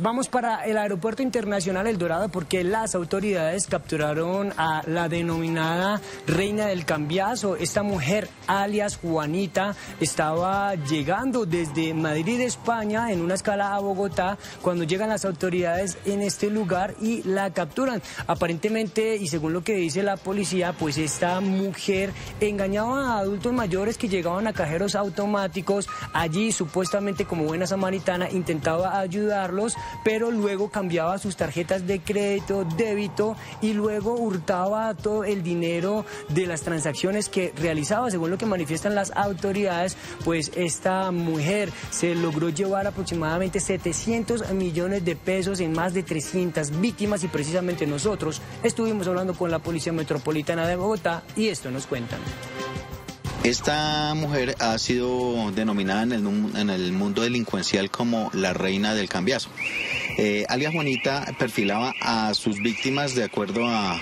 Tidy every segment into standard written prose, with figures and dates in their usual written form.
Vamos para el Aeropuerto Internacional El Dorado porque las autoridades capturaron a la denominada Reina del Cambiazo. Esta mujer, alias Juanita, estaba llegando desde Madrid, España, en una escala a Bogotá, cuando llegan las autoridades en este lugar y la capturan. Aparentemente, y según lo que dice la policía, pues esta mujer engañaba a adultos mayores que llegaban a cajeros automáticos. Allí, supuestamente como buena samaritana, intentaba ayudarlos, pero luego cambiaba sus tarjetas de crédito, débito, y luego hurtaba todo el dinero de las transacciones que realizaba. Según lo que manifiestan las autoridades, pues esta mujer se logró llevar aproximadamente 700 millones de pesos en más de 300 víctimas, y precisamente nosotros estuvimos hablando con la Policía Metropolitana de Bogotá y esto nos cuentan. Esta mujer ha sido denominada en el mundo delincuencial como la Reina del Cambiazo. Alias Juanita perfilaba a sus víctimas de acuerdo a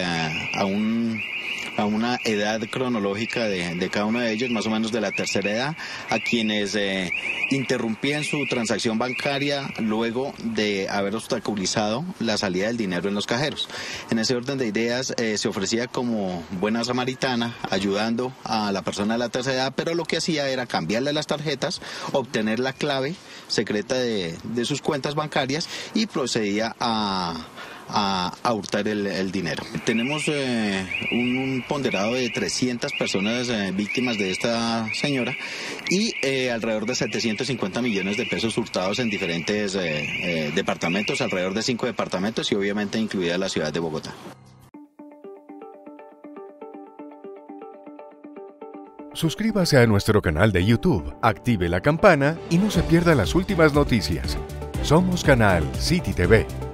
una edad cronológica de cada uno de ellos, más o menos de la tercera edad, a quienes interrumpían su transacción bancaria luego de haber obstaculizado la salida del dinero en los cajeros. En ese orden de ideas se ofrecía como buena samaritana, ayudando a la persona de la tercera edad, pero lo que hacía era cambiarle las tarjetas, obtener la clave secreta de sus cuentas bancarias y procedía a hurtar el dinero. Tenemos un ponderado de 300 personas víctimas de esta señora y alrededor de 750 millones de pesos hurtados en diferentes departamentos, alrededor de 5 departamentos y obviamente incluida la ciudad de Bogotá. Suscríbase a nuestro canal de YouTube, active la campana y no se pierda las últimas noticias. Somos Canal City TV.